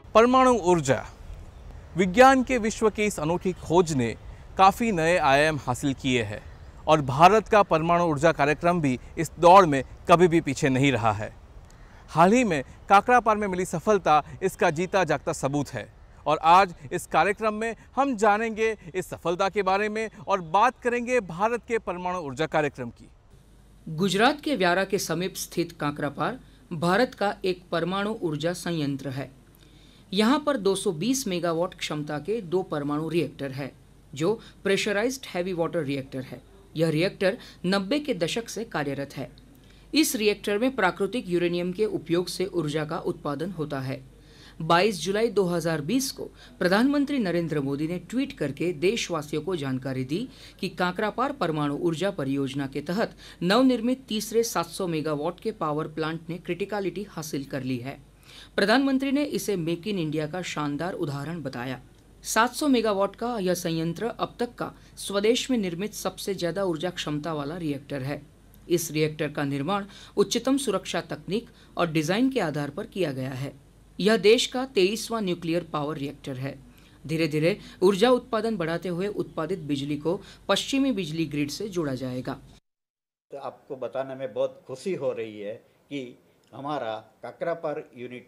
परमाणु ऊर्जा। विज्ञान के विश्व की इस अनूठी खोज ने काफ़ी नए आयाम हासिल किए हैं और भारत का परमाणु ऊर्जा कार्यक्रम भी इस दौड़ में कभी भी पीछे नहीं रहा है। हाल ही में काकरापार में मिली सफलता इसका जीता जागता सबूत है और आज इस कार्यक्रम में हम जानेंगे इस सफलता के बारे में और बात करेंगे भारत के परमाणु ऊर्जा कार्यक्रम की। गुजरात के व्यारा के समीप स्थित काकरापार भारत का एक परमाणु ऊर्जा संयंत्र है। यहाँ पर 220 मेगावाट क्षमता के 2 परमाणु रिएक्टर है जो प्रेशराइज्ड हैवी वाटर रिएक्टर है। यह रिएक्टर 90 के दशक से कार्यरत है। इस रिएक्टर में प्राकृतिक यूरेनियम के उपयोग से ऊर्जा का उत्पादन होता है। 22 जुलाई 2020 को प्रधानमंत्री नरेंद्र मोदी ने ट्वीट करके देशवासियों को जानकारी दी कि काकरापार परमाणु ऊर्जा परियोजना के तहत नवनिर्मित तीसरे 700 मेगावाट के पावर प्लांट ने क्रिटिकलिटी हासिल कर ली है। प्रधानमंत्री ने इसे मेक इन इंडिया का शानदार उदाहरण बताया। 700 मेगावाट का यह संयंत्र अब तक का स्वदेश में निर्मित सबसे ज्यादा ऊर्जा क्षमता वाला रिएक्टर है। इस रिएक्टर का निर्माण उच्चतम सुरक्षा तकनीक और डिजाइन के आधार पर किया गया है। यह देश का 23वां न्यूक्लियर पावर रिएक्टर है। धीरे धीरे ऊर्जा उत्पादन बढ़ाते हुए उत्पादित बिजली को पश्चिमी बिजली ग्रिड से जोड़ा जाएगा। तो आपको बताने में बहुत खुशी हो रही है कि हमारा काकरापार यूनिट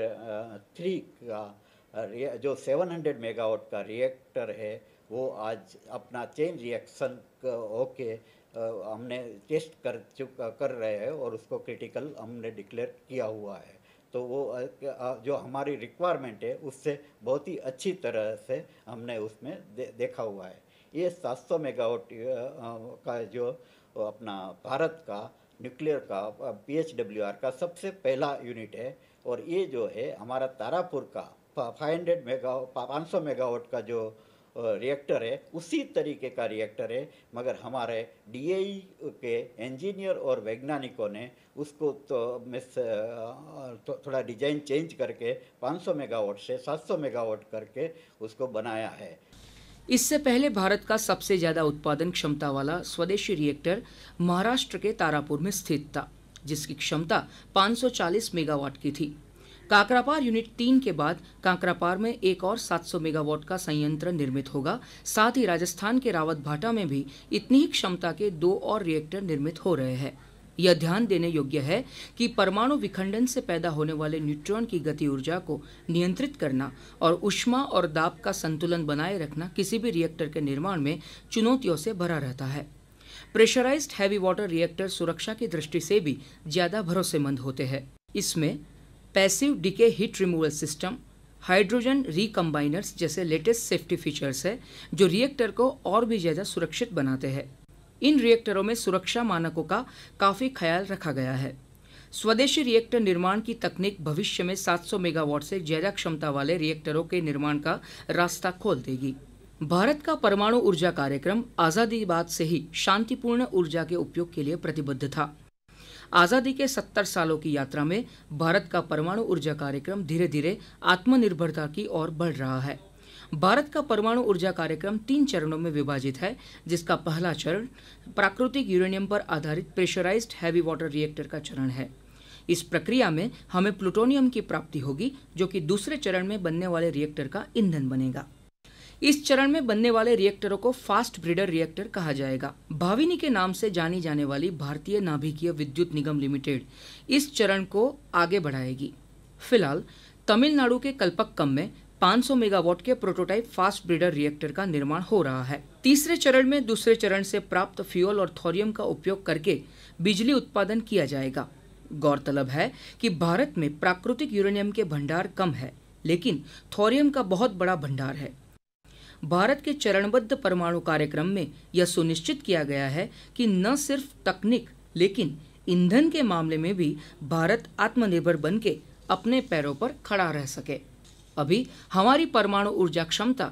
3 का जो 700 मेगावाट का रिएक्टर है वो आज अपना चेन रिएक्शन होके हमने टेस्ट कर रहे हैं और उसको क्रिटिकल हमने डिक्लेयर किया हुआ है। तो वो जो हमारी रिक्वायरमेंट है उससे बहुत ही अच्छी तरह से हमने उसमें देखा हुआ है। ये 700 मेगावाट का जो अपना भारत का न्यूक्लियर का PHWR का सबसे पहला यूनिट है और ये जो है हमारा तारापुर का 500 मेगावाट का जो रिएक्टर है उसी तरीके का रिएक्टर है, मगर हमारे DAE के इंजीनियर और वैज्ञानिकों ने उसको थोड़ा डिजाइन चेंज करके 500 मेगावाट से 700 मेगावाट करके उसको बनाया है। इससे पहले भारत का सबसे ज्यादा उत्पादन क्षमता वाला स्वदेशी रिएक्टर महाराष्ट्र के तारापुर में स्थित था, जिसकी क्षमता 540 मेगावाट की थी। काकरापार यूनिट 3 के बाद काकरापार में एक और 700 मेगावाट का संयंत्र निर्मित होगा। साथ ही राजस्थान के रावतभाटा में भी इतनी ही क्षमता के 2 और रिएक्टर निर्मित हो रहे हैं। यह ध्यान देने योग्य है कि परमाणु विखंडन से पैदा होने वाले न्यूट्रॉन की गति ऊर्जा को नियंत्रित करना और ऊष्मा और दाब का संतुलन बनाए रखना किसी भी रिएक्टर के निर्माण में चुनौतियों से भरा रहता है। प्रेशराइज्ड हैवी वाटर रिएक्टर सुरक्षा की दृष्टि से भी ज्यादा भरोसेमंद होते हैं। इसमें passive decay heat removal system, hydrogen recombiners जैसे लेटेस्ट सेफ्टी फीचर्स है जो रिएक्टर को और भी ज्यादा सुरक्षित बनाते हैं। इन रिएक्टरों में सुरक्षा मानकों का काफी ख्याल रखा गया है। स्वदेशी रिएक्टर निर्माण की तकनीक भविष्य में 700 मेगावाट से ज्यादा क्षमता वाले रिएक्टरों के निर्माण का रास्ता खोल देगी। भारत का परमाणु ऊर्जा कार्यक्रम आजादी बाद से ही शांतिपूर्ण ऊर्जा के उपयोग के लिए प्रतिबद्ध था। आजादी के 70 सालों की यात्रा में भारत का परमाणु ऊर्जा कार्यक्रम धीरे धीरे आत्मनिर्भरता की ओर बढ़ रहा है। भारत का परमाणु ऊर्जा कार्यक्रम 3 चरणों में विभाजित है, जिसका पहला चरण प्राकृतिक यूरेनियम पर आधारित प्रेशराइज्ड हैवी वाटर रिएक्टर का चरण है। इस प्रक्रिया में हमें प्लूटोनियम की प्राप्ति होगी जो कि दूसरे चरण में बनने वाले रिएक्टर का ईंधन बनेगा। इस चरण में बनने वाले रिएक्टरों को फास्ट ब्रीडर रिएक्टर कहा जाएगा। भाविनी के नाम से जानी जाने वाली भारतीय नाभिकीय विद्युत निगम लिमिटेड इस चरण को आगे बढ़ाएगी। फिलहाल तमिलनाडु के कल्पक्कम में 500 मेगावाट के प्रोटोटाइप फास्ट ब्रीडर रिएक्टर का निर्माण हो रहा है। तीसरे चरण में दूसरे चरण से प्राप्त फ्यूल और थोरियम का उपयोग करके बिजली उत्पादन किया जाएगा। गौरतलब है कि भारत में प्राकृतिक यूरेनियम के भंडार कम है, लेकिन थोरियम का बहुत बड़ा भंडार है। भारत के चरणबद्ध परमाणु कार्यक्रम में यह सुनिश्चित किया गया है कि न सिर्फ तकनीक लेकिन ईंधन के मामले में भी भारत आत्मनिर्भर बनके अपने पैरों पर खड़ा रह सके। अभी हमारी परमाणु ऊर्जा क्षमता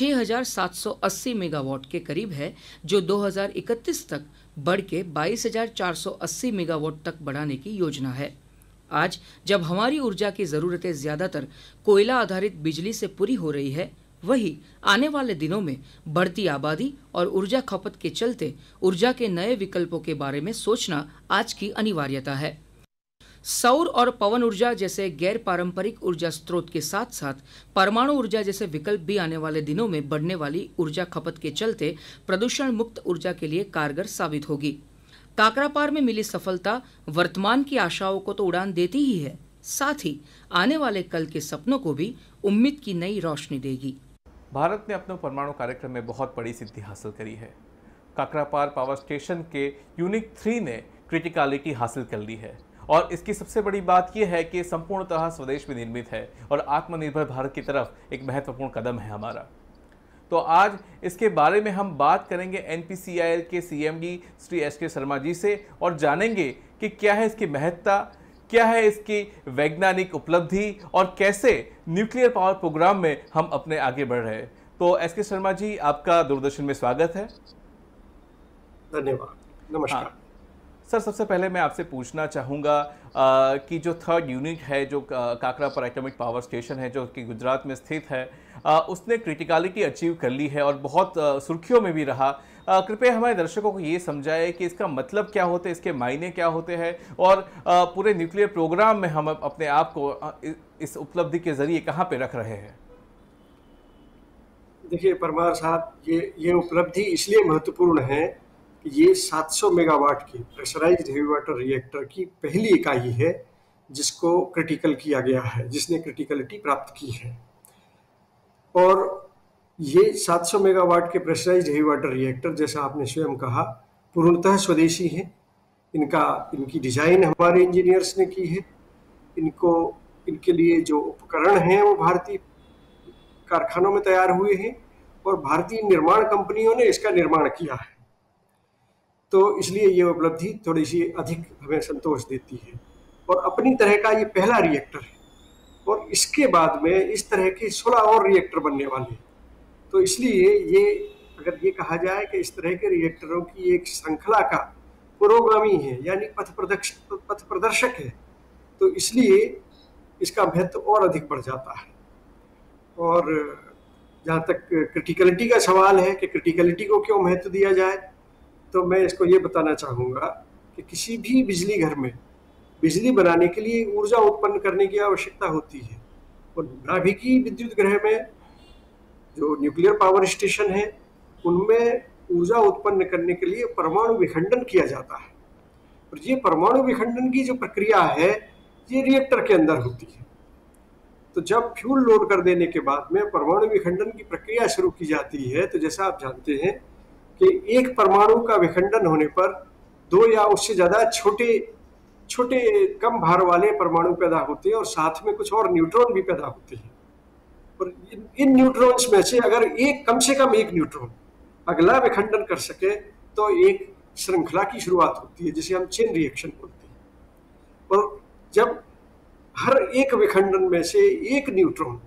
6,780 मेगावाट के करीब है, जो 2031 तक बढ़ के 22,480 मेगावाट तक बढ़ाने की योजना है। आज जब हमारी ऊर्जा की ज़रूरतें ज़्यादातर कोयला आधारित बिजली से पूरी हो रही है, वही आने वाले दिनों में बढ़ती आबादी और ऊर्जा खपत के चलते ऊर्जा के नए विकल्पों के बारे में सोचना आज की अनिवार्यता है। सौर और पवन ऊर्जा जैसे गैर पारंपरिक ऊर्जा स्रोत के साथ साथ परमाणु ऊर्जा जैसे विकल्प भी आने वाले दिनों में बढ़ने वाली ऊर्जा खपत के चलते प्रदूषण मुक्त ऊर्जा के लिए कारगर साबित होगी। काकरापार में मिली सफलता वर्तमान की आशाओं को तो उड़ान देती ही है, साथ ही आने वाले कल के सपनों को भी उम्मीद की नई रोशनी देगी। भारत ने अपने परमाणु कार्यक्रम में बहुत बड़ी सिद्धि हासिल करी है। काकरापार पावर स्टेशन के यूनिट 3 ने क्रिटिकलिटी हासिल कर ली है और इसकी सबसे बड़ी बात यह है कि संपूर्णतः स्वदेश में निर्मित है और आत्मनिर्भर भारत की तरफ एक महत्वपूर्ण कदम है हमारा। तो आज इसके बारे में हम बात करेंगे एनपीसीआईएल के सीएमडी श्री एसके शर्मा जी से और जानेंगे कि क्या है इसकी महत्ता, क्या है इसकी वैज्ञानिक उपलब्धि और कैसे न्यूक्लियर पावर प्रोग्राम में हम अपने आगे बढ़ रहे हैं। तो एसके शर्मा जी, आपका दूरदर्शन में स्वागत है। धन्यवाद, नमस्कार। सर, सबसे पहले मैं आपसे पूछना चाहूँगा कि जो थर्ड यूनिट है, जो काकरापार एटॉमिक पावर स्टेशन है, जो कि गुजरात में स्थित है, उसने क्रिटिकलिटी अचीव कर ली है और बहुत सुर्खियों में भी रहा। कृपया हमारे दर्शकों को ये समझाएं कि इसका मतलब क्या होते हैं, इसके मायने क्या होते हैं और पूरे न्यूक्लियर प्रोग्राम में हम अपने आप को इस उपलब्धि के जरिए कहाँ पे रख रहे हैं। देखिए परमार साहब, ये उपलब्धि इसलिए महत्वपूर्ण है कि ये 700 मेगावाट की प्रेशराइज्ड हेवी वाटर रिएक्टर की पहली इकाई है जिसको क्रिटिकल किया गया है, जिसने क्रिटिकलिटी प्राप्त की है। और ये 700 मेगावाट के प्रेशराइज्ड हेवी वाटर रिएक्टर, जैसा आपने स्वयं कहा, पूर्णतः स्वदेशी है। इनकी डिजाइन हमारे इंजीनियर्स ने की है। इनके लिए जो उपकरण हैं वो भारतीय कारखानों में तैयार हुए हैं और भारतीय निर्माण कंपनियों ने इसका निर्माण किया है। तो इसलिए ये उपलब्धि थोड़ी सी अधिक हमें संतोष देती है और अपनी तरह का ये पहला रिएक्टर है और इसके बाद में इस तरह के 16 और रिएक्टर बनने वाले हैं। तो इसलिए ये अगर ये कहा जाए कि इस तरह के रिएक्टरों की एक श्रृंखला का पुरोगामी है, यानी पथ प्रदर्शक है, तो इसलिए इसका महत्व और अधिक बढ़ जाता है। और जहाँ तक क्रिटिकलिटी का सवाल है कि क्रिटिकलिटी को क्यों महत्व दिया जाए, तो मैं इसको ये बताना चाहूँगा कि किसी भी बिजली घर में बिजली बनाने के लिए ऊर्जा उत्पन्न करने की आवश्यकता होती है और नाभिकीय विद्युत गृह में जो न्यूक्लियर पावर स्टेशन है उनमें ऊर्जा उत्पन्न करने के लिए परमाणु विखंडन किया जाता है और ये परमाणु विखंडन की जो प्रक्रिया है ये रिएक्टर के अंदर होती है। तो जब फ्यूल लोड कर देने के बाद में परमाणु विखंडन की प्रक्रिया शुरू की जाती है, तो जैसा आप जानते हैं कि एक परमाणु का विखंडन होने पर 2 या उससे ज्यादा छोटे कम भार वाले परमाणु पैदा होते हैं और साथ में कुछ और न्यूट्रॉन भी पैदा होते हैं। और इन न्यूट्रॉन्स में से अगर कम से कम एक न्यूट्रॉन अगला विखंडन कर सके तो एक श्रृंखला की शुरुआत होती है जिसे हम चेन रिएक्शन बोलते हैं। और जब हर एक विखंडन में से एक न्यूट्रॉन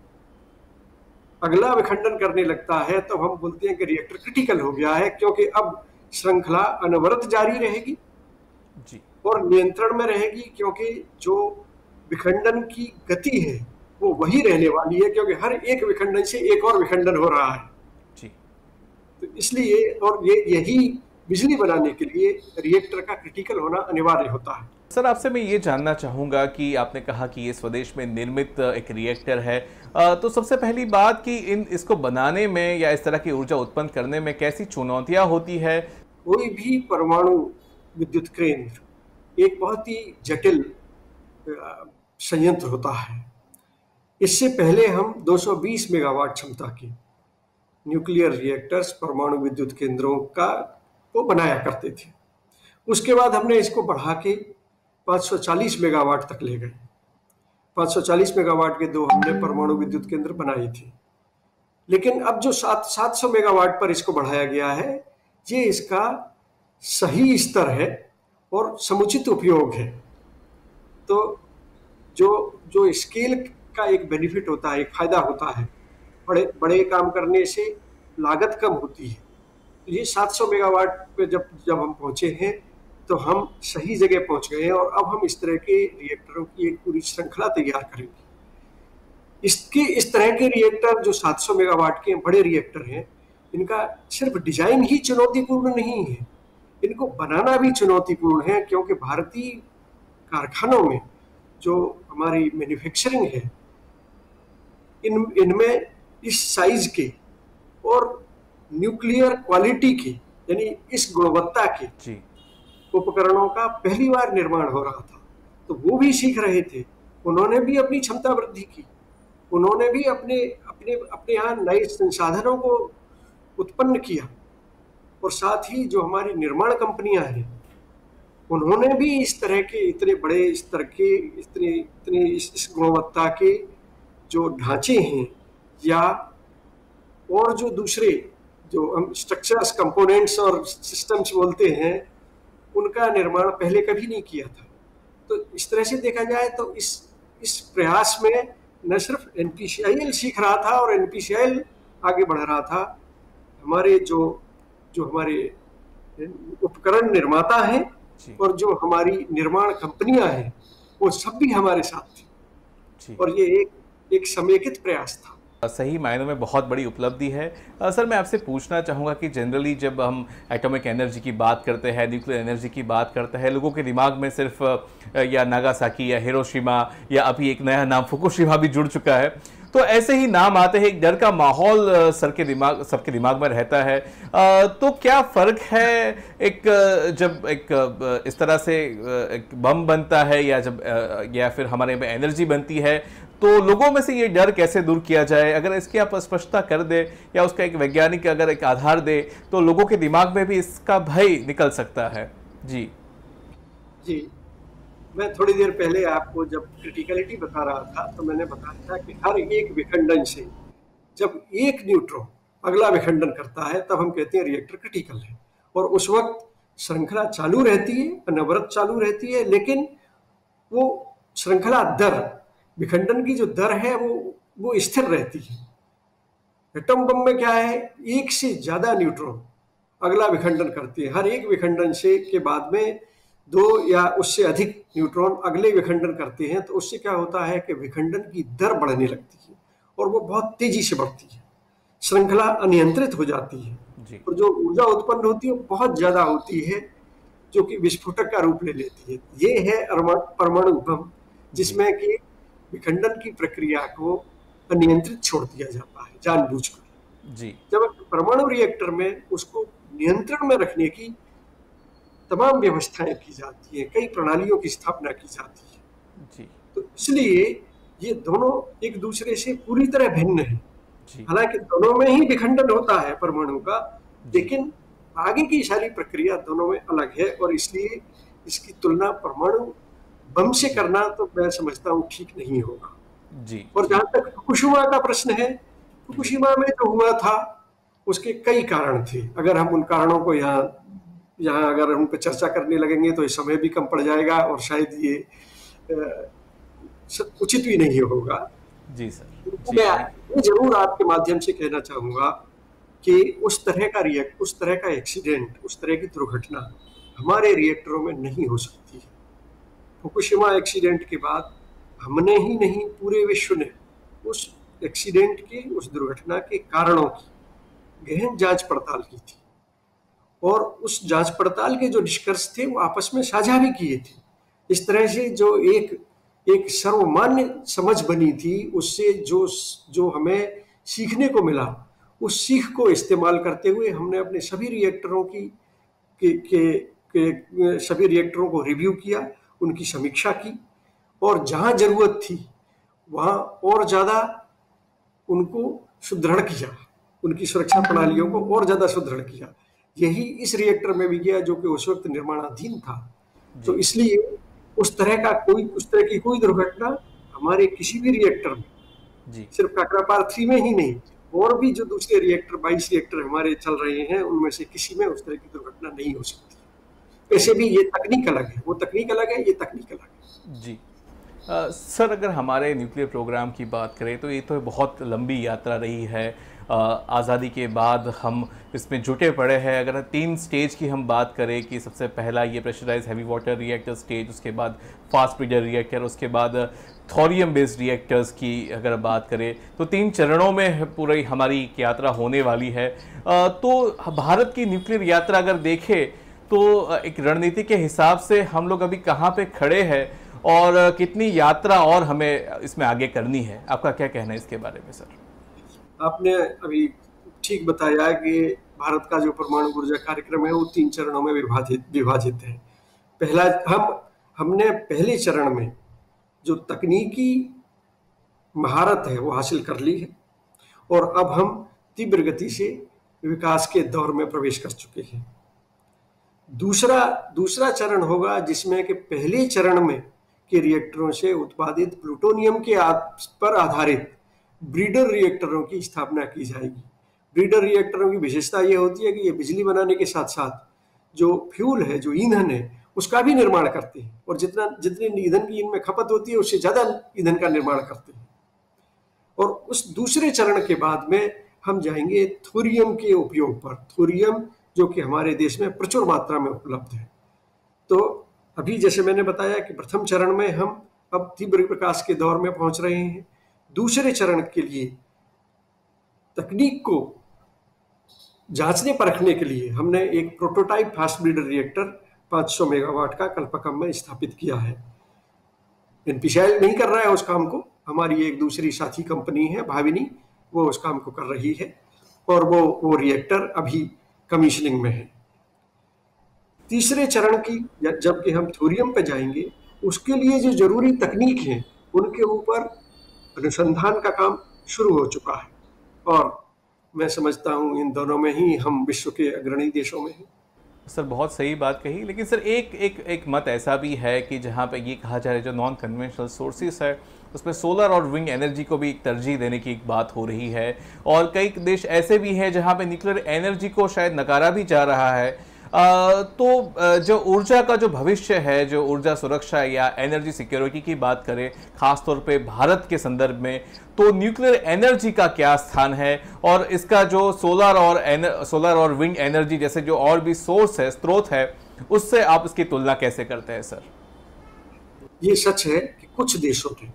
अगला विखंडन करने लगता है तो हम बोलते हैं कि रिएक्टर क्रिटिकल हो गया है, क्योंकि अब श्रृंखला अनवरत जारी रहेगी जी और नियंत्रण में रहेगी, क्योंकि जो विखंडन की गति है वो वही रहने वाली है, क्योंकि हर एक विखंडन से एक और विखंडन हो रहा है जी। तो इसलिए और यही बिजली बनाने के लिए रिएक्टर का क्रिटिकल होना अनिवार्य होता है। सर, आपसे मैं ये जानना चाहूँगा कि आपने कहा कि ये स्वदेश में निर्मित एक रिएक्टर है, तो सबसे पहली बात कि इसको बनाने में या इस तरह की ऊर्जा उत्पन्न करने में कैसी चुनौतियाँ होती है? कोई भी परमाणु विद्युत केंद्र एक बहुत ही जटिल संयंत्र होता है। इससे पहले हम 220 मेगावाट क्षमता के न्यूक्लियर रिएक्टर्स परमाणु विद्युत केंद्रों को बनाया करते थे। उसके बाद हमने इसको बढ़ा के 540 मेगावाट तक ले गए। 540 मेगावाट के 2 हमने परमाणु विद्युत केंद्र बनाए थे। लेकिन अब जो 700 मेगावाट पर इसको बढ़ाया गया है, ये इसका सही स्तर है और समुचित उपयोग है। तो जो स्केल का एक बेनिफिट होता है, एक फायदा होता है, बड़े काम करने से लागत कम होती है। तो ये 700 मेगावाट पे जब हम पहुंचे हैं तो हम सही जगह पहुंच गए हैं और अब हम इस तरह के रिएक्टरों की एक पूरी श्रृंखला तैयार करेंगे। इस तरह के रिएक्टर जो 700 मेगावाट के बड़े रिएक्टर हैं, इनका सिर्फ डिजाइन ही चुनौतीपूर्ण नहीं है, इनको बनाना भी चुनौतीपूर्ण है, क्योंकि भारतीय कारखानों में जो हमारी मैन्युफैक्चरिंग है, इनमें इस साइज के और न्यूक्लियर क्वालिटी के, यानी इस गुणवत्ता के जी उपकरणों का पहली बार निर्माण हो रहा था। तो वो भी सीख रहे थे, उन्होंने भी अपनी क्षमता वृद्धि की, उन्होंने भी अपने अपने अपने यहाँ नए संसाधनों को उत्पन्न किया, और साथ ही जो हमारी निर्माण कंपनियां हैं उन्होंने भी इस तरह के इतने बड़े स्तर के इतने इतने इस गुणवत्ता के जो ढांचे हैं या और जो दूसरे जो हम स्ट्रक्चर्स, कंपोनेंट्स और सिस्टम्स बोलते हैं, उनका निर्माण पहले कभी नहीं किया था। तो इस तरह से देखा जाए तो इस प्रयास में न सिर्फ एनपीसीआईएल सीख रहा था और एनपीसीआईएल आगे बढ़ रहा था, हमारे जो हमारे उपकरण निर्माता हैं और जो हमारी निर्माण कंपनियां हैं वो सब भी हमारे साथ थी, और ये एक समेकित प्रयास था। सही मायनों में बहुत बड़ी उपलब्धि है। सर, मैं आपसे पूछना चाहूँगा कि जनरली जब हम एटॉमिक एनर्जी की बात करते हैं, न्यूक्लियर एनर्जी की बात करते हैं, लोगों के दिमाग में सिर्फ या नागासाकी या हिरोशिमा या अभी एक नया नाम फुकुशिमा भी जुड़ चुका है, तो ऐसे ही नाम आते हैं, एक डर का माहौल सबके दिमाग में रहता है। तो क्या फ़र्क है जब इस तरह से एक बम बनता है या फिर हमारे में एनर्जी बनती है, तो लोगों में से ये डर कैसे दूर किया जाए? अगर इसकी आप स्पष्टता कर दे या उसका एक वैज्ञानिक अगर एक आधार दे तो लोगों के दिमाग में भी इसका भय निकल सकता है। जी मैं थोड़ी देर पहले आपको जब क्रिटिकलिटी बता रहा था तो मैंने बताया था कि हर एक विखंडन से जब एक न्यूट्रॉन अगला विखंडन करता है तब हम कहते हैं रिएक्टर क्रिटिकल है, और उस वक्त श्रृंखला चालू रहती है, अनवरत चालू रहती है, लेकिन वो श्रृंखला दर, विखंडन की जो दर है वो स्थिर रहती है। एटम बम में क्या है, एक से ज्यादा न्यूट्रॉन अगला विखंडन करते हैं, हर एक विखंडन से के बाद में 2 या उससे अधिक न्यूट्रॉन अगले विखंडन करते हैं। तो उससे क्या होता है कि विखंडन की दर बढ़ने लगती है और वो बहुत तेजी से बढ़ती है, श्रृंखला अनियंत्रित हो जाती है, और जो ऊर्जा उत्पन्न होती है वो बहुत ज्यादा होती है, जो कि विस्फोटक का रूप ले लेती है। ये है परमाणु बम, जिसमें कि विखंडन की प्रक्रिया को अनियंत्रित छोड़ दिया जाता है जानबूझकर। जब परमाणु रिएक्टर में उसको नियंत्रण में रखने की तमाम व्यवस्थाएं की जाती हैं, कई प्रणालियों की स्थापना की जाती है। तो इसलिए ये दोनों एक दूसरे से पूरी तरह भिन्न हैं। हालांकि दोनों में ही विखंडन होता है परमाणु का, लेकिन आगे की सारी प्रक्रिया दोनों में अलग है, और इसलिए इसकी तुलना परमाणु बम से करना तो मैं समझता हूँ ठीक नहीं होगा। और जहां तक फुकुशिमा का प्रश्न है, फुकुशिमा में जो हुआ था उसके कई कारण थे। अगर हम उन कारणों को यहाँ अगर उन पर चर्चा करने लगेंगे तो इस समय भी कम पड़ जाएगा और शायद ये उचित भी नहीं होगा। मैं जरूर आपके माध्यम से कहना चाहूंगा कि उस तरह का एक्सीडेंट, उस तरह की दुर्घटना हमारे रिएक्टरों में नहीं हो सकती है। फुकुशिमा एक्सीडेंट के बाद हमने ही नहीं, पूरे विश्व ने उस एक्सीडेंट के, उस दुर्घटना के कारणों की गहन जांच पड़ताल की थी, और उस जांच पड़ताल के जो निष्कर्ष थे वो आपस में साझा भी किए थे। इस तरह से जो एक सर्वमान्य समझ बनी थी, उससे जो हमें सीखने को मिला, उस सीख को इस्तेमाल करते हुए हमने अपने सभी रिएक्टरों सभी रिएक्टरों को रिव्यू किया, उनकी समीक्षा की, और जहां जरूरत थी वहां और ज्यादा उनको सुदृढ़ किया, उनकी सुरक्षा प्रणालियों को और ज्यादा सुदृढ़ किया। यही इस रिएक्टर में भी किया जो कि उस वक्त निर्माणाधीन था। तो इसलिए उस तरह की कोई दुर्घटना हमारे किसी भी रिएक्टर में, सिर्फ काकरापार 3 में ही नहीं, और भी जो दूसरे रिएक्टर 22 रिएक्टर हमारे चल रहे हैं उनमें से किसी में उस तरह की दुर्घटना नहीं हो सकती। वैसे भी ये तकनीक अलग है, वो तकनीक अलग है, ये तकनीक अलग है। सर, अगर हमारे न्यूक्लियर प्रोग्राम की बात करें तो ये तो बहुत लंबी यात्रा रही है। आज़ादी के बाद हम इसमें जुटे पड़े हैं। अगर 3 स्टेज की हम बात करें कि सबसे पहला ये pressurise heavy water reactor stage, उसके बाद फास्ट ब्रीडर रिएक्टर, उसके बाद थोरियम बेस्ड रिएक्टर्स की अगर बात करें तो 3 चरणों में पूरी हमारी यात्रा होने वाली है। तो भारत की न्यूक्लियर यात्रा अगर देखें तो एक रणनीति के हिसाब से हम लोग अभी कहाँ पे खड़े हैं और कितनी यात्रा और हमें इसमें आगे करनी है? आपका क्या कहना है इसके बारे में सर? आपने अभी ठीक बताया कि भारत का जो परमाणु ऊर्जा कार्यक्रम है वो 3 चरणों में विभाजित है। पहला हमने पहले चरण में जो तकनीकी महारत है वो हासिल कर ली है और अब हम तीव्र गति से विकास के दौर में प्रवेश कर चुके हैं। दूसरा चरण होगा जिसमें कि पहले चरण में के रिएक्टरों से उत्पादित प्लूटोनियम के पर आधारित ब्रीडर रिएक्टरों की स्थापना की जाएगी। ब्रीडर रिएक्टरों की विशेषता ये होती है कि ये बिजली बनाने के साथ साथ जो फ्यूल है, जो ईंधन है, उसका भी निर्माण करते हैं और जितने ईंधन की इनमें खपत होती है उससे ज्यादा ईंधन का निर्माण करते हैं। और उस दूसरे चरण के बाद में हम जाएंगे थोरियम के उपयोग पर। थोरियम जो कि हमारे देश में प्रचुर मात्रा में उपलब्ध है। तो अभी जैसे मैंने बताया कि प्रथम चरण में हम अब तीव्र विकास के दौर में पहुंच रहे हैं। दूसरे चरण के लिए तकनीक को जांचने परखने के लिए हमने एक prototype fast breeder reactor 500 megawatt का कल्पकम में स्थापित किया है। एनपीसीआई नहीं कर रहा है उस काम को, हमारी एक दूसरी साथी कंपनी है भाविनी, वो उस काम को कर रही है और वो रिएक्टर अभी कमीशनिंग में है। तीसरे चरण की जबकि हम थोरियम पे जाएंगे, उसके लिए जो जरूरी तकनीक है उनके ऊपर अनुसंधान का काम शुरू हो चुका है और मैं समझता हूँ इन दोनों में ही हम विश्व के अग्रणी देशों में हैं। सर बहुत सही बात कही, लेकिन सर एक मत ऐसा भी है कि जहाँ पे ये कहा जा रहा है जो नॉन कन्वेंशनल सोर्सेस है उसमें सोलर और विंड एनर्जी को भी एक तरजीह देने की एक बात हो रही है और कई देश ऐसे भी हैं जहाँ पे न्यूक्लियर एनर्जी को शायद नकारा भी जा रहा है। तो जो ऊर्जा का जो भविष्य है, जो ऊर्जा सुरक्षा या एनर्जी सिक्योरिटी की बात करें खासतौर पे भारत के संदर्भ में, तो न्यूक्लियर एनर्जी का क्या स्थान है और इसका जो सोलर और विंड एनर्जी जैसे जो और भी सोर्स है, स्रोत है, उससे आप इसकी तुलना कैसे करते हैं सर? ये सच है कि कुछ देशों ने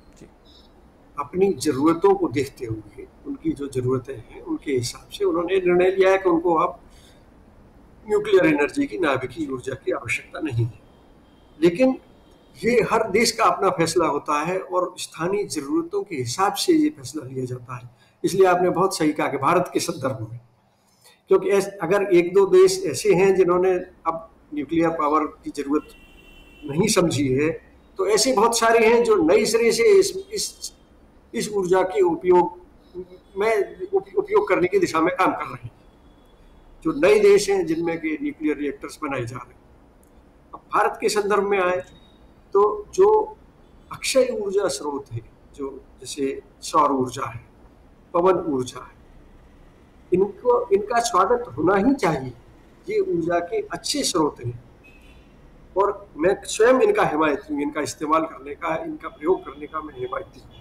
अपनी जरूरतों को देखते हुए, उनकी जो जरूरतें हैं उनके हिसाब से उन्होंने निर्णय लिया है कि उनको अब न्यूक्लियर एनर्जी की, नाभिकीय ऊर्जा की आवश्यकता नहीं है। लेकिन ये हर देश का अपना फैसला होता है और स्थानीय जरूरतों के हिसाब से ये फैसला लिया जाता है। इसलिए आपने बहुत सही कहा कि भारत के संदर्भ में, क्योंकि अगर एक दो देश ऐसे हैं जिन्होंने अब न्यूक्लियर पावर की जरूरत नहीं समझी है, तो ऐसे बहुत सारे हैं जो नए सिरे से इस ऊर्जा के उपयोग करने की दिशा में काम कर रहे हैं। जो नए देश हैं जिनमें के न्यूक्लियर रिएक्टर्स बनाए जा रहे हैं। अब भारत के संदर्भ में आए तो जो अक्षय ऊर्जा स्रोत है, जो जैसे सौर ऊर्जा है, पवन ऊर्जा है, इनका स्वागत होना ही चाहिए। ये ऊर्जा के अच्छे स्रोत हैं और मैं स्वयं इनका हिमायती हूँ, इनका इस्तेमाल करने का, इनका प्रयोग करने का मैं हिमायती हूँ।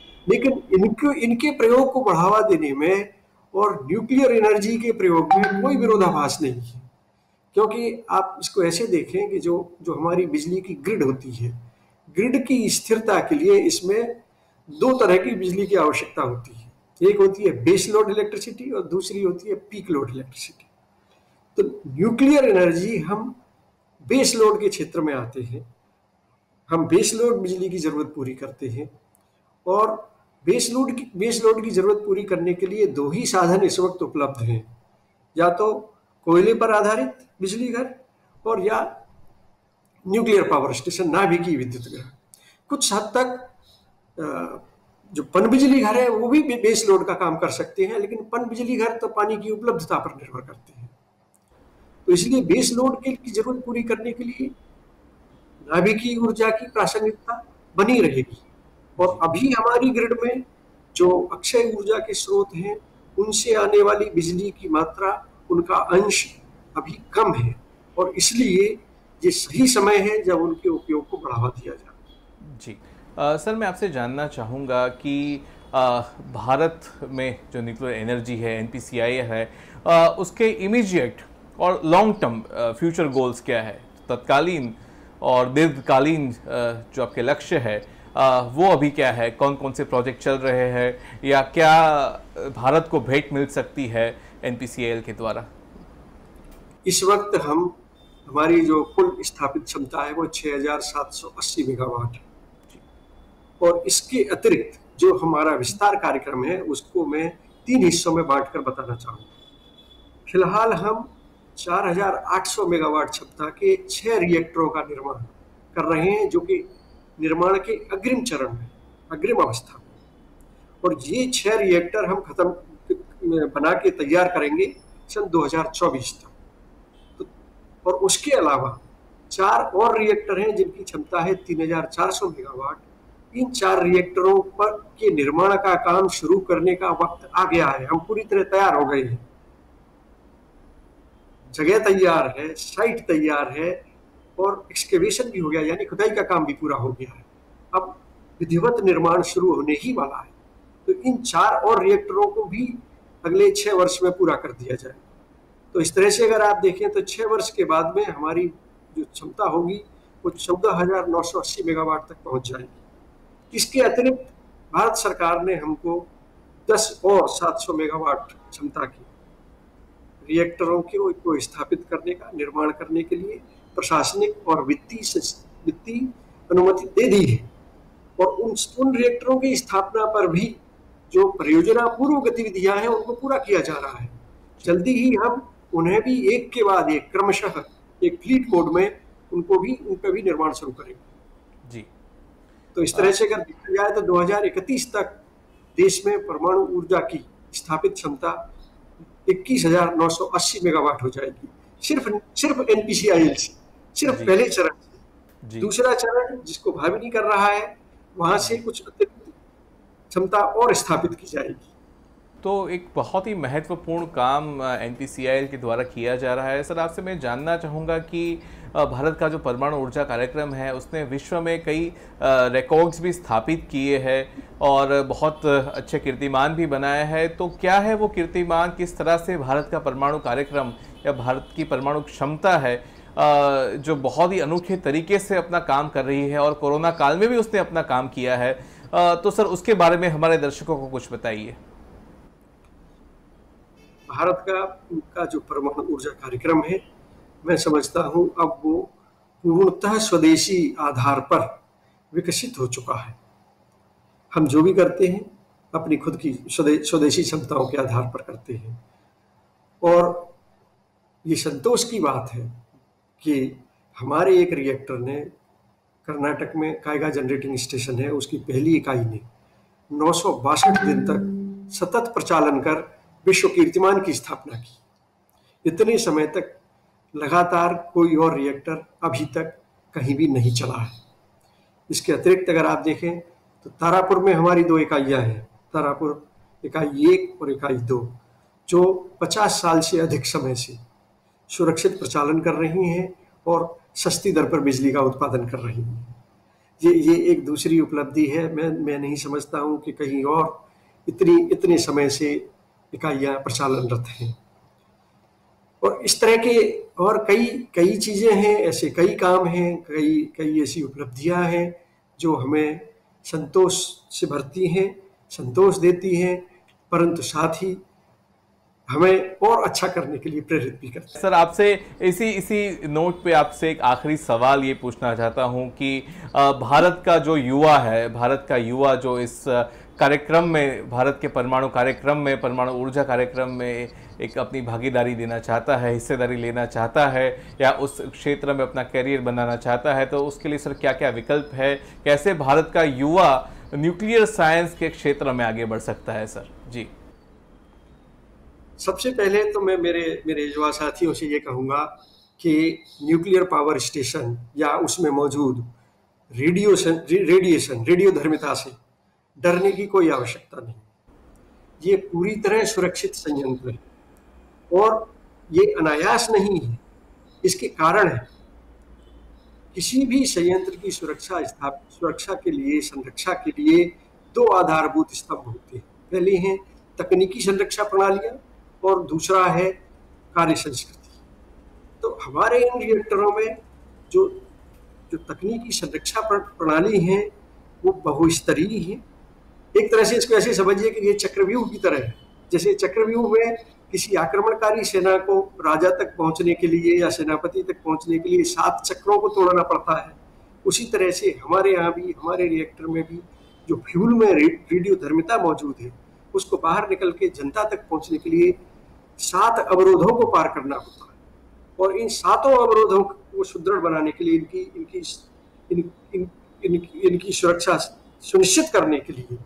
लेकिन इनके प्रयोग को बढ़ावा देने में और न्यूक्लियर एनर्जी के प्रयोग में कोई विरोधाभास नहीं है, क्योंकि आप इसको ऐसे देखें कि जो हमारी बिजली की ग्रिड होती है, ग्रिड की स्थिरता के लिए इसमें दो तरह की बिजली की आवश्यकता होती है। एक होती है बेस लोड इलेक्ट्रिसिटी और दूसरी होती है पीक लोड इलेक्ट्रिसिटी। तो न्यूक्लियर एनर्जी हम बेस लोड के क्षेत्र में आते हैं, हम बेस लोड बिजली की जरूरत पूरी करते हैं और बेस लोड की जरूरत पूरी करने के लिए दो ही साधन इस वक्त उपलब्ध हैं, या तो कोयले पर आधारित बिजली घर और या न्यूक्लियर पावर स्टेशन, नाभिकीय विद्युत घर। कुछ हद तक जो पनबिजली घर है वो भी बेस लोड का काम कर सकते हैं, लेकिन पनबिजली घर तो पानी की उपलब्धता पर निर्भर करते हैं। तो इसलिए बेस लोड की जरूरत पूरी करने के लिए नाभिकीय ऊर्जा की प्रासंगिकता बनी रहेगी। और अभी हमारी ग्रिड में जो अक्षय ऊर्जा के स्रोत हैं उनसे आने वाली बिजली की मात्रा, उनका अंश अभी कम है और इसलिए ये सही समय है जब उनके उपयोग को बढ़ावा दिया जाए। जी सर, मैं आपसे जानना चाहूँगा कि भारत में जो न्यूक्लियर एनर्जी है, एनपीसीआई है, उसके इमीडिएट और लॉन्ग टर्म फ्यूचर गोल्स क्या है? तत्कालीन और दीर्घकालीन जो आपके लक्ष्य है वो अभी क्या है? कौन कौन से प्रोजेक्ट चल रहे हैं या क्या भारत को भेंट मिल सकती है एनपीसीआई के द्वारा? इस वक्त हम हमारी जो कुल स्थापित क्षमता है वो 6,780 मेगावाट है। और इसके अतिरिक्त जो हमारा विस्तार कार्यक्रम है उसको मैं 3 हिस्सों में बांटकर बताना चाहूँगा। फिलहाल हम 4,800 मेगावाट क्षमता के 6 रिएक्टरों का निर्माण कर रहे हैं, जो कि निर्माण के अग्रिम चरण में, अग्रिम अवस्था में। और ये 6 रिएक्टर हम बना के तैयार करेंगे सन 2024 तक। और उसके अलावा 4 और रिएक्टर हैं जिनकी क्षमता है 3,400 मेगावाट। इन 4 रिएक्टरों पर के निर्माण का काम शुरू करने का वक्त आ गया है। हम पूरी तरह तैयार हो गए हैं, जगह तैयार है, साइट तैयार है और एक्सकेवेशन भी हो गया, यानी खुदाई का काम भी पूरा हो गया है। अब विधिवत निर्माण शुरू होने ही वाला है। तो इन 4 और रिएक्टरों को भी अगले 6 वर्ष में पूरा कर दिया जाए। तो इस तरह से अगर आप देखें तो 6 वर्ष के बाद में हमारी जो क्षमता होगी वो 14,980 मेगावाट तक पहुंच जाएगी। इसके अतिरिक्त भारत सरकार ने हमको 10 और 700 मेगावाट क्षमता की रिएक्टरों को स्थापित करने का, निर्माण करने के लिए प्रशासनिक और वित्तीय अनुमति दे दी है। और उन रिएक्टरों की स्थापना पर भी जो परियोजना पूर्व गतिविधियां हैं उनको पूरा किया जा रहा है। जल्दी ही हम उन्हें भी एक के बाद एक क्रमशः एक फ्लीट मोड में उन पर भी निर्माण शुरू करेंगे जी। तो इस तरह से अगर देखा जाए तो 2031 तक देश में परमाणु ऊर्जा की स्थापित क्षमता 21,980 मेगावाट हो जाएगी, सिर्फ NPCIL से, सिर्फ पहले चरण से। दूसरा चरण जिसको भावी कर रहा है वहां से कुछ अतिरिक्त क्षमता और स्थापित की जाएगी। तो एक बहुत ही महत्वपूर्ण काम NPCIL के द्वारा किया जा रहा है। सर, आपसे मैं जानना चाहूँगा कि भारत का जो परमाणु ऊर्जा कार्यक्रम है उसने विश्व में कई रिकॉर्ड्स भी स्थापित किए हैं और बहुत अच्छे कीर्तिमान भी बनाया है। तो क्या है वो कीर्तिमान, किस तरह से भारत का परमाणु कार्यक्रम या भारत की परमाणु क्षमता है जो बहुत ही अनोखे तरीके से अपना काम कर रही है और कोरोना काल में भी उसने अपना काम किया है, तो सर उसके बारे में हमारे दर्शकों को कुछ बताइए। भारत का जो परमाणु ऊर्जा कार्यक्रम है, मैं समझता हूं अब वो पूर्णतः स्वदेशी आधार पर विकसित हो चुका है। हम जो भी करते हैं अपनी खुद की स्वदेशी क्षमताओं के आधार पर करते हैं। और ये संतोष की बात है कि हमारे एक रिएक्टर ने, कर्नाटक में कायगा जनरेटिंग स्टेशन है, उसकी पहली इकाई ने 962 दिन तक सतत प्रचालन कर विश्व कीर्तिमान की स्थापना की। इतने समय तक लगातार कोई और रिएक्टर अभी तक कहीं भी नहीं चला है। इसके अतिरिक्त अगर आप देखें तो तारापुर में हमारी 2 इकाइयां हैं, तारापुर इकाई 1 और इकाई 2, जो 50 साल से अधिक समय से सुरक्षित प्रचालन कर रही हैं और सस्ती दर पर बिजली का उत्पादन कर रही हैं। ये एक दूसरी उपलब्धि है। मैं नहीं समझता हूं कि कहीं और इतने समय से इकाइयां प्रचालनरत हैं। और इस तरह के और कई चीजें हैं, ऐसे कई काम हैं, कई ऐसी उपलब्धियां हैं जो हमें संतोष से भरती हैं, संतोष देती हैं, परंतु साथ ही हमें और अच्छा करने के लिए प्रेरित भी करते हैं। सर, आपसे इसी नोट पे आपसे एक आखिरी सवाल ये पूछना चाहता हूँ कि भारत का जो युवा है, भारत का युवा जो इस कार्यक्रम में, भारत के परमाणु कार्यक्रम में, परमाणु ऊर्जा कार्यक्रम में एक अपनी भागीदारी देना चाहता है, हिस्सेदारी लेना चाहता है या उस क्षेत्र में अपना करियर बनाना चाहता है, तो उसके लिए सर क्या क्या विकल्प है? कैसे भारत का युवा न्यूक्लियर साइंस के क्षेत्र में आगे बढ़ सकता है सर? जी, सबसे पहले तो मैं मेरे युवा साथियों से ये कहूँगा कि न्यूक्लियर पावर स्टेशन या उसमें मौजूद रेडियोधर्मिता से डरने की कोई आवश्यकता नहीं। ये पूरी तरह सुरक्षित संयंत्र है और ये अनायास नहीं है। इसके कारण है, किसी भी संयंत्र की सुरक्षा के लिए, संरक्षा के लिए 2 आधारभूत स्तंभ होते हैं। पहले हैं तकनीकी संरक्षा प्रणालियां और दूसरा है कार्य संस्कृति। तो हमारे इन रिएक्टरों में जो तकनीकी संरक्षा प्रणाली है वो बहुस्तरीय है। एक तरह से इसको ऐसे समझिए कि ये चक्रव्यूह की तरह है। जैसे चक्रव्यूह में किसी आक्रमणकारी सेना को राजा तक पहुंचने के लिए या सेनापति तक पहुंचने के लिए 7 चक्रों को तोड़ना पड़ता है। उसी तरह से हमारे यहाँ भी, हमारे रिएक्टर में भी जो फ्यूल में रेडियोधर्मिता मौजूद है, उसको बाहर निकल के जनता तक पहुंचने के लिए 7 अवरोधों को पार करना होता है। और इन 7 अवरोधों को सुदृढ़ बनाने के लिए इनकी सुरक्षा सुनिश्चित करने के लिए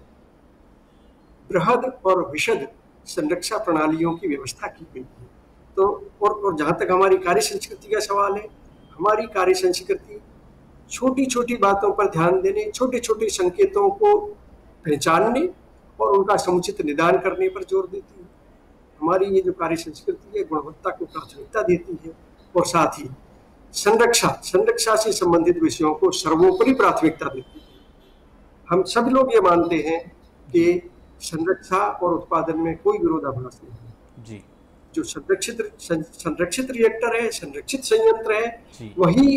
बृहद और विशद संरक्षा प्रणालियों की व्यवस्था की गई है। तो और जहाँ तक हमारी कार्य संस्कृति का सवाल है, हमारी कार्य संस्कृति छोटी छोटी बातों पर ध्यान देने, छोटे छोटे संकेतों को पहचानने और उनका समुचित निदान करने पर जोर देती है। हमारी ये जो कार्य संस्कृति है गुणवत्ता को प्राथमिकता देती है और साथ ही संरक्षा से संबंधित विषयों को सर्वोपरि प्राथमिकता देती है। हम सब लोग ये मानते हैं कि संरक्षा और उत्पादन में कोई विरोधाभास नहीं है जी। जो संरक्षित रिएक्टर है, संरक्षित संयंत्र है,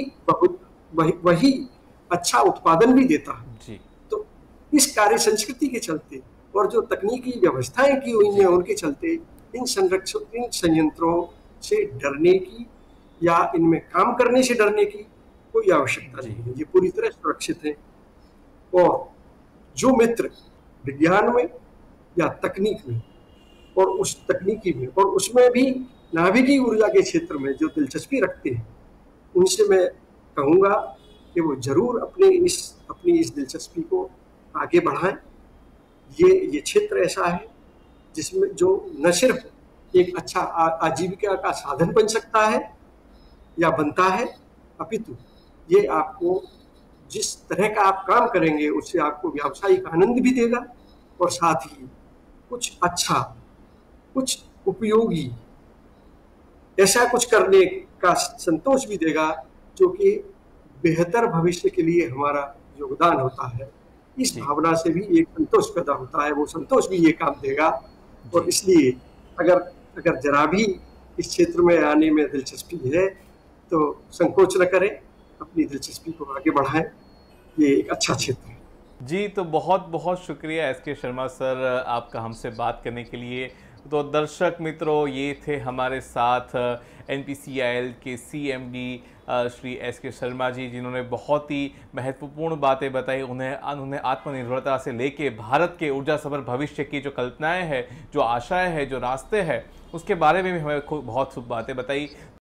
वही अच्छा उत्पादन भी देता है जी। तो इस कार्य संस्कृति के चलते और जो तकनीकी व्यवस्थाएं की हुई हैं उनके चलते इन संयंत्रों से डरने की या इनमें काम करने से डरने की कोई आवश्यकता नहीं है। ये पूरी तरह सुरक्षित है। और जो मित्र विज्ञान में या तकनीक में और उस तकनीकी में और उसमें भी नाभिकीय ऊर्जा के क्षेत्र में जो दिलचस्पी रखते हैं, उनसे मैं कहूँगा कि वो जरूर अपनी इस दिलचस्पी को आगे बढ़ाएं। ये क्षेत्र ऐसा है जिसमें जो न सिर्फ एक अच्छा आजीविका का साधन बन सकता है या बनता है, अपितु ये आपको जिस तरह का आप काम करेंगे उससे आपको व्यावसायिक आनंद भी देगा और साथ ही कुछ अच्छा, कुछ उपयोगी, ऐसा कुछ करने का संतोष भी देगा जो कि बेहतर भविष्य के लिए हमारा योगदान होता है। इस भावना से भी एक संतोष पैदा होता है, वो संतोष भी ये काम देगा। और इसलिए अगर जरा भी इस क्षेत्र में आने में दिलचस्पी है तो संकोच न करें, अपनी दिलचस्पी को आगे बढ़ाएं। ये एक अच्छा क्षेत्र है जी। तो बहुत बहुत शुक्रिया एसके शर्मा सर आपका हमसे बात करने के लिए। तो दर्शक मित्रों, ये थे हमारे साथ NPCIL के CMD श्री एसके शर्मा जी, जिन्होंने बहुत ही महत्वपूर्ण बातें बताई। उन्हें आत्मनिर्भरता से लेके भारत के ऊर्जा सफर भविष्य की जो कल्पनाएं हैं, जो आशाएं हैं, जो रास्ते हैं, उसके बारे में भी हमें बहुत बातें बताई।